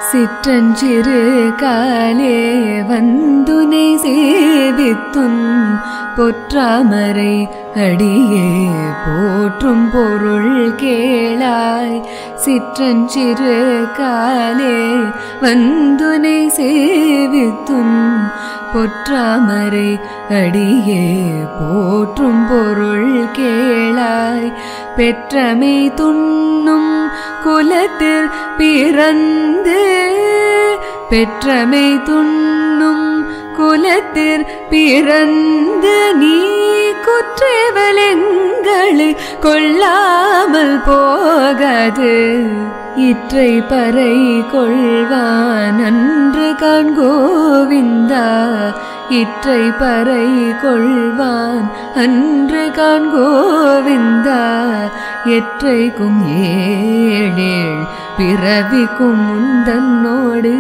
சிற்றஞ்சிறு காலே வந்துனை சேவித்துன் பொற்றாமரை அடியே போற்றும் பொருள் கேளாய். சிற்றஞ்சிறு காலே வந்துனை சேவித்துன் பொற்றாமரை அடியே போற்றும் பொருள் கேளாய். பெற்றமை துண்ணும் குலத்தில் பிறந்து பெற்றமை துண்ணும் குலத்தில் பிறந்து நீ குற்றவலங்களை கொள்ளாமல் போகாது. இற்றை பறை கொள்வான் அன்று காண் கோவிந்தா. இற்றை பறை கொள்வான் அன்று காண் கோவிந்தா. எற்றைக்கும் ஏழேழ் பிறவிக்கும் முந்தன்னோடு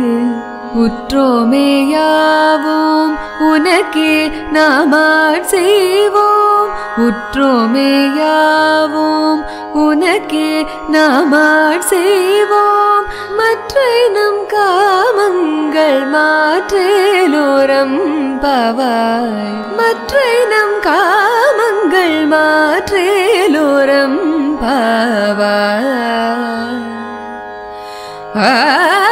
உற்றோமேயாவோம் உனக்கே நாமாட் செய்வோம். உற்றோமேயாவோம் உனக்கே நாமாட் செய்வோம். மற்றை நம் காமங்கள் மாற்றேலோரம் பாவாய். மற்றை நம் காமங்கள் மாற்றேலோரம் பாவாய்.